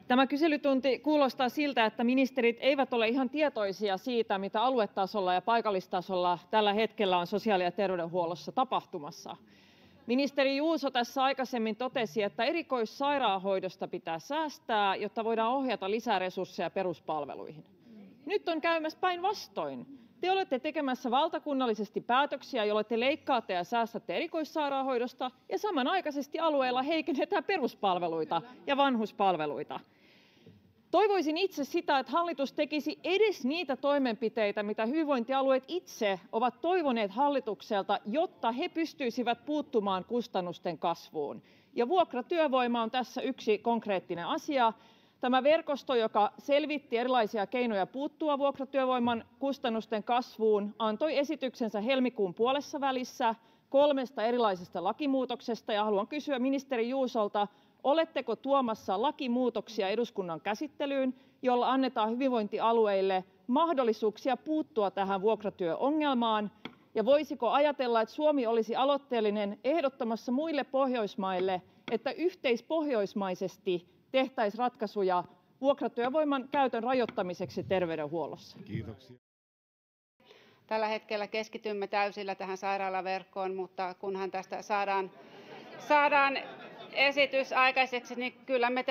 Tämä kyselytunti kuulostaa siltä, että ministerit eivät ole ihan tietoisia siitä, mitä aluetasolla ja paikallistasolla tällä hetkellä on sosiaali- ja terveydenhuollossa tapahtumassa. Ministeri Juuso tässä aikaisemmin totesi, että erikoissairaanhoidosta pitää säästää, jotta voidaan ohjata lisää resursseja peruspalveluihin. Nyt on käymässä päinvastoin. Te olette tekemässä valtakunnallisesti päätöksiä, joilla te leikkaatte ja säästätte erikoissairaanhoidosta, ja samanaikaisesti alueilla heikennetään peruspalveluita ja vanhuspalveluita. Toivoisin itse sitä, että hallitus tekisi edes niitä toimenpiteitä, mitä hyvinvointialueet itse ovat toivoneet hallitukselta, jotta he pystyisivät puuttumaan kustannusten kasvuun. Ja vuokratyövoima on tässä yksi konkreettinen asia. Tämä verkosto, joka selvitti erilaisia keinoja puuttua vuokratyövoiman kustannusten kasvuun, antoi esityksensä helmikuun puolessavälissä 3 erilaisesta lakimuutoksesta, ja haluan kysyä ministeri Juusolta, oletteko tuomassa lakimuutoksia eduskunnan käsittelyyn, jolla annetaan hyvinvointialueille mahdollisuuksia puuttua tähän vuokratyöongelmaan? Ja voisiko ajatella, että Suomi olisi aloitteellinen ehdottamassa muille Pohjoismaille, että yhteispohjoismaisesti tehtäisiin ratkaisuja vuokratyövoiman käytön rajoittamiseksi terveydenhuollossa? Kiitoksia. Tällä hetkellä keskitymme täysillä tähän sairaalaverkkoon, mutta kunhan tästä saadaan esitys aikaiseksi, niin kyllä me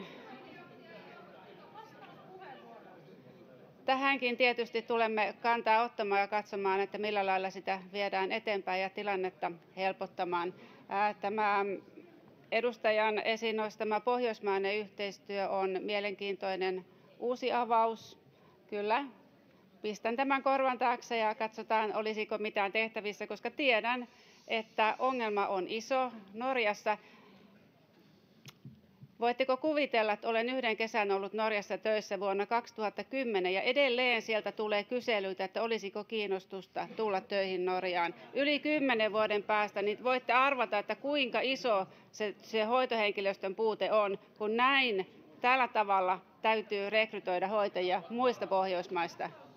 tähänkin tietysti tulemme kantaa ottamaan ja katsomaan, että millä lailla sitä viedään eteenpäin ja tilannetta helpottamaan. Tämä edustajan esiin nostama pohjoismainen yhteistyö on mielenkiintoinen uusi avaus. Kyllä, pistän tämän korvan taakse ja katsotaan, olisiko mitään tehtävissä, koska tiedän, että ongelma on iso. Norjassa, voitteko kuvitella, että olen yhden kesän ollut Norjassa töissä vuonna 2010 ja edelleen sieltä tulee kyselyitä, että olisiko kiinnostusta tulla töihin Norjaan. Yli 10 vuoden päästä, niin voitte arvata, että kuinka iso se hoitohenkilöstön puute on, kun tällä tavalla täytyy rekrytoida hoitajia muista Pohjoismaista.